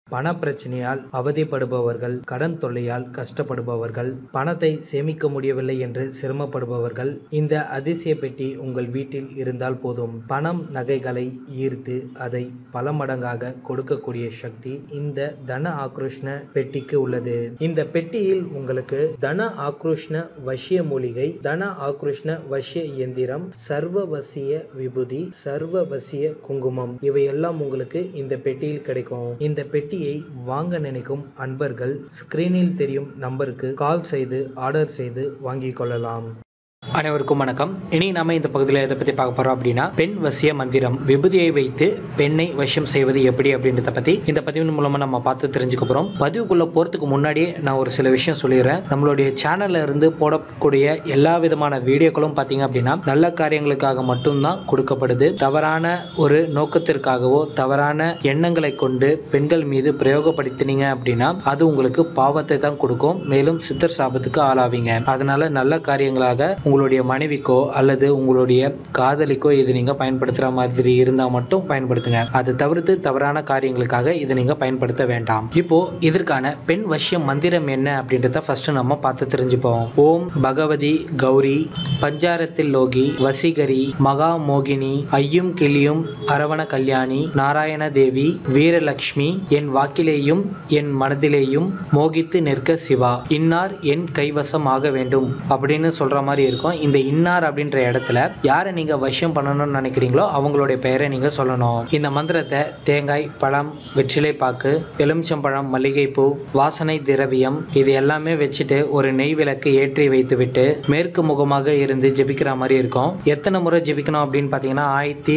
பண பிரச்சனையால் அவதிப்படுபவர்கள், கடன் தொல்லையால் கஷ்டப்படுபவர்கள், பணத்தை சேமிக்க முடியவில்லை என்று சிரமப்படுபவர்கள், இந்த அதிசய பெட்டி உங்கள் வீட்டில் இருந்தால் போதும். பணம், நகைகளை ஈர்த்து அதை பல மடங்காக கொடுக்கக்கூடிய சக்தி இந்த தன ஆக்ரோஷ்ண பெட்டிக்கு உள்ளது. இந்த பெட்டியில் உங்களுக்கு தன ஆக்ரோஷ்ண வசிய மூலிகை, தன ஆக்ரோஷ்ண வசிய இயந்திரம், சர்வ வசிய விபூதி, சர்வ வசிய குங்குமம் இவையெல்லாம் உங்களுக்கு இந்த பெட்டியில் கிடைக்கும். இந்த பெட்டியை வாங்க நினைக்கும் அன்பர்கள் ஸ்கிரீனில் தெரியும் நம்பருக்கு கால் செய்து ஆர்டர் செய்து வாங்கிக் கொள்ளலாம். அனைவருக்கும் வணக்கம். இனி நாம இந்த பகுதியில் எதை பற்றி பார்க்க போறோம் அப்படின்னா, பெண் வசிய மந்திரம், விபூதியை வைத்து பெண்ணை வசியம் செய்வது எப்படி அப்படின்றத பற்றி இந்த பதிவின் மூலமா நம்ம பார்த்து தெரிஞ்சுக்க போறோம். பதிவுக்குள்ள போறதுக்கு முன்னாடியே நான் ஒரு சில விஷயம் சொல்லிடுறேன். நம்மளுடைய சேனல்ல இருந்து போடக்கூடிய எல்லா விதமான வீடியோக்களும் பார்த்தீங்க அப்படின்னா நல்ல காரியங்களுக்காக மட்டும்தான் கொடுக்கப்படுது. தவறான ஒரு நோக்கத்திற்காகவோ தவறான எண்ணங்களை கொண்டு பெண்கள் மீது பிரயோகப்படுத்தினீங்க அப்படின்னா அது உங்களுக்கு பாவத்தை தான் கொடுக்கும், மேலும் சித்தர் சாபத்துக்கு ஆளாவீங்க. அதனால நல்ல காரியங்களாக உங்களுடைய மனைவிக்கோ அல்லது உங்களுடைய காதலிக்கோ இது நீங்க பயன்படுத்துற மாதிரி இருந்தா மட்டும் பயன்படுத்துங்க. அது தவிர்த்து தவறான காரியங்களுக்காக இதை நீங்க பயன்படுத்த வேண்டாம். இப்போ இதற்கான பெண் வசிய மந்திரம் என்ன அப்படின்றத ஃபர்ஸ்ட் நம்ம பார்த்து தெரிஞ்சுப்போம். ஓம் பகவதி கௌரி பஞ்சாரத்தில் லோகி வசீகரி மகா மோகினி ஐயும் கிளியும் அரவண கல்யாணி நாராயண தேவி வீரலட்சுமி என் வாக்கிலேயும் என் மனதிலேயும் மோகித்து நிற்க சிவா, இன்னார் என் கைவசம் ஆக வேண்டும் அப்படின்னு சொல்ற மாதிரி இருக்கும். இந்த இன்னார் அப்படின்ற இடத்துல யாரை நீங்க வசியம் பண்ணணும்னு நினைக்கிறீங்களோ அவங்களுடைய பெயரை நீங்க சொல்லணும். இந்த மந்திரத்தை தேங்காய், பழம், வெற்றிலை பாக்கு, எலுமிச்சம்பழம், மல்லிகைப்பூ, வாசனை திரவியம் இது எல்லாமே வச்சுட்டு ஒரு நெய் விளக்கு ஏற்றி வைத்து விட்டு மேற்கு முகமாக இருந்து ஜெபிக்கிற மாதிரி இருக்கும். எத்தனை முறை ஜெபிக்கணும் அப்படின்னு பாத்தீங்கன்னா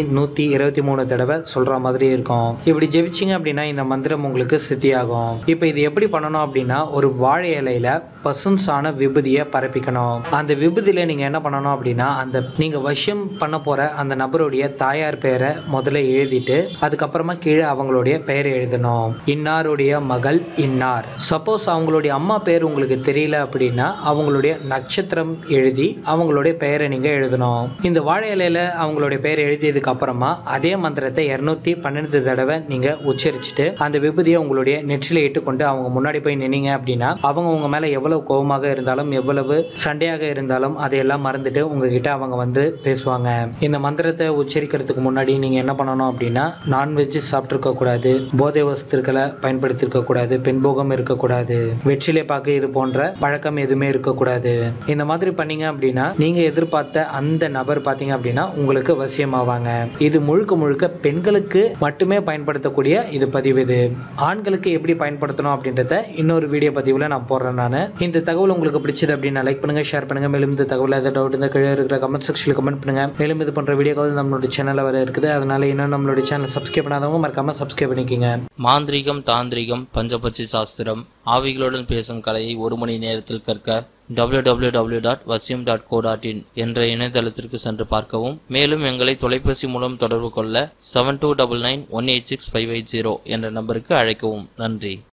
1123 தடவை சொல்ற மாதிரி இருக்கும். இப்படி ஜெபிச்சிங்க அப்படின்னா இந்த மந்திரம் உங்களுக்கு சித்தியாகும். இப்ப இது எப்படி பண்ணணும் அப்படின்னா, ஒரு வாழை இலையில பசும் சாண விபூதியை பரப்பிக்கணும். அந்த விபூதியில நீங்க என்ன பண்ணணும் அப்படின்னா, அந்த நீங்க வசியம் பண்ண போற அந்த நபருடைய தாயார் பெயரை முதல்ல எழுதிட்டு அதுக்கப்புறமா கீழே அவங்களுடைய பெயரை எழுதணும். இன்னாருடைய மகள் இன்னார். சப்போஸ் அவங்களுடைய அம்மா பேர் உங்களுக்கு தெரியல அப்படின்னா அவங்களுடைய நட்சத்திரம் எழுதி அவங்களுடைய பெயரை நீங்க எழுதணும். இந்த வாழை இலையில அவங்களுடைய பெயரை எழுதியதுக்கு அப்புறமா அதே மந்திரத்தை 212 தடவை நீங்க உச்சரிச்சுட்டு அந்த விபூதியை உங்களுடைய நெற்றில இட்டு கொண்டு அவங்க முன்னாடி போய் நின்னீங்க அப்படின்னா அவங்க உங்க மேல எவ்வளவு கோபமாக இருந்தாலும் எவ்வளவு சண்டையாக இருந்தாலும் அதையெல்லாம் மறந்துட்டு உங்ககிட்ட அவங்க வந்து பேசுவாங்க. இந்த மந்திரத்தை உச்சரிக்கிறதுக்கு முன்னாடி நீங்க என்ன பண்ணணும் அப்படின்னா, நான்வெஜ் சாப்பிட்டு கூடாது, போதை வஸ்துக்களை பயன்படுத்தி கூடாது, பெண்போகம் இருக்கக்கூடாது, வெற்றிலை பாக்கு இது போன்ற பழக்கம் எதுவுமே இருக்கக்கூடாது. இந்த மாதிரி பண்ணீங்க அப்படின்னா நீங்க எதிர்பார்த்த அந்த நபர் பாத்தீங்க அப்படின்னா உங்களுக்கு வசியமாவாங்க. இது முழுக்க முழுக்க பெண்களுக்கு மட்டுமே பயன்படுத்தக்கூடிய இது பதிவு. இது ஆண்களுக்கு எப்படி பயன்படுத்தணும் அப்படின்றத இன்னொரு வீடியோ பதிவுல நான் போடுறேன். நான் இந்த தகவல் உங்களுக்கு பிடிச்சது அப்படின்னா லைக் பண்ணுங்க, ஷேர் பண்ணுங்க. மேலும் இந்த தகவல் ஏதாவது டவுட் இந்த கீழே இருக்கிற கமெண்ட் செக்ஷன்ல கமெண்ட் பண்ணுங்க. மேலும் இது போன்ற வீடியோக்கள் நம்மளோட சேனல்ல வர இருக்குது. அதனால இன்னும் நம்மளோட சேனல் சப்ஸ்கிரைப் பண்ணாதவங்க மறக்காம சப்ஸ்கிரைப் பண்ணிக்கங்க. மாந்திரீகம், தாந்திரிகம், பஞ்சபட்சி சாஸ்திரம், ஆவிகளுடன் பேசும் கலையை 1 மணி நேரத்தில் கற்க www.vasiyam.co.in என்ற இணையதளத்திற்கு சென்று பார்க்கவும். மேலும் எங்களை தொலைபேசி மூலம் தொடர்பு கொள்ள 7299186580 என்ற நம்பருக்கு அழைக்கவும். நன்றி.